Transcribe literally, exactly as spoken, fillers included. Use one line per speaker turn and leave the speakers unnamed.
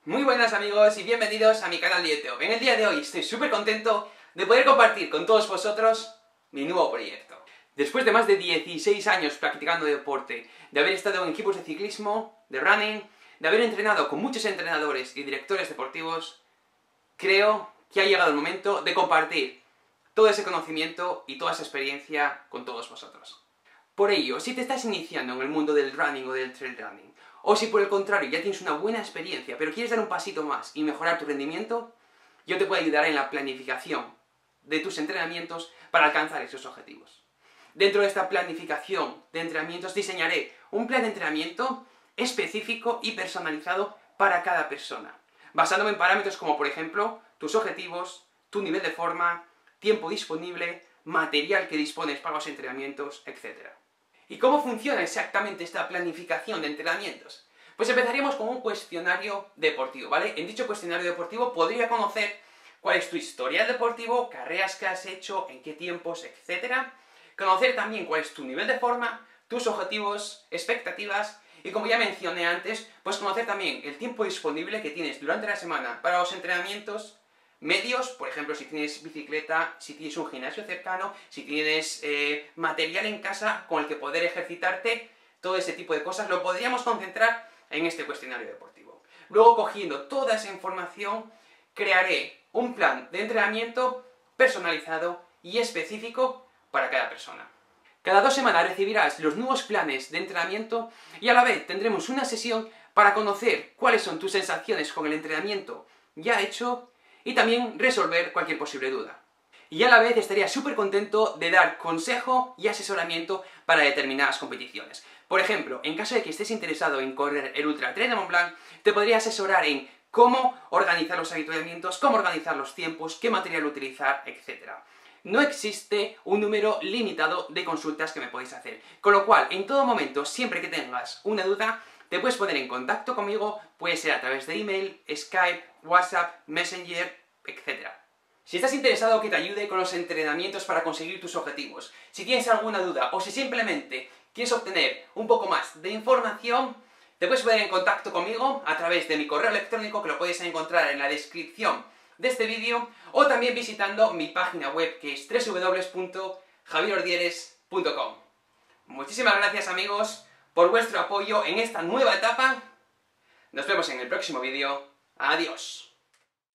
Muy buenas amigos y bienvenidos a mi canal de YouTube. En el día de hoy estoy súper contento de poder compartir con todos vosotros mi nuevo proyecto. Después de más de dieciséis años practicando deporte, de haber estado en equipos de ciclismo, de running, de haber entrenado con muchos entrenadores y directores deportivos, creo que ha llegado el momento de compartir todo ese conocimiento y toda esa experiencia con todos vosotros. Por ello, si te estás iniciando en el mundo del running o del trail running, o si por el contrario ya tienes una buena experiencia, pero quieres dar un pasito más y mejorar tu rendimiento, yo te puedo ayudar en la planificación de tus entrenamientos para alcanzar esos objetivos. Dentro de esta planificación de entrenamientos diseñaré un plan de entrenamiento específico y personalizado para cada persona, basándome en parámetros como por ejemplo tus objetivos, tu nivel de forma, tiempo disponible, material que dispones para los entrenamientos, etcétera. ¿Y cómo funciona exactamente esta planificación de entrenamientos? Pues empezaríamos con un cuestionario deportivo, ¿vale? En dicho cuestionario deportivo podría conocer cuál es tu historial deportivo, carreras que has hecho, en qué tiempos, etcétera. Conocer también cuál es tu nivel de forma, tus objetivos, expectativas, y como ya mencioné antes, pues conocer también el tiempo disponible que tienes durante la semana para los entrenamientos medios, por ejemplo, si tienes bicicleta, si tienes un gimnasio cercano, si tienes eh, material en casa con el que poder ejercitarte, todo ese tipo de cosas lo podríamos concentrar en este cuestionario deportivo. Luego, cogiendo toda esa información, crearé un plan de entrenamiento personalizado y específico para cada persona. Cada dos semanas recibirás los nuevos planes de entrenamiento y a la vez tendremos una sesión para conocer cuáles son tus sensaciones con el entrenamiento ya hecho y también resolver cualquier posible duda. Y a la vez estaría súper contento de dar consejo y asesoramiento para determinadas competiciones. Por ejemplo, en caso de que estés interesado en correr el Ultra Trail de Mont Blanc, te podría asesorar en cómo organizar los avituallamientos, cómo organizar los tiempos, qué material utilizar, etcétera. No existe un número limitado de consultas que me podéis hacer. Con lo cual, en todo momento, siempre que tengas una duda, te puedes poner en contacto conmigo, puede ser a través de email, Skype, WhatsApp, Messenger, etcétera. Si estás interesado que te ayude con los entrenamientos para conseguir tus objetivos, si tienes alguna duda o si simplemente quieres obtener un poco más de información, te puedes poner en contacto conmigo a través de mi correo electrónico, que lo puedes encontrar en la descripción de este vídeo, o también visitando mi página web, que es w w w punto javier ordieres punto com. Muchísimas gracias amigos por vuestro apoyo en esta nueva etapa. Nos vemos en el próximo vídeo. Adiós.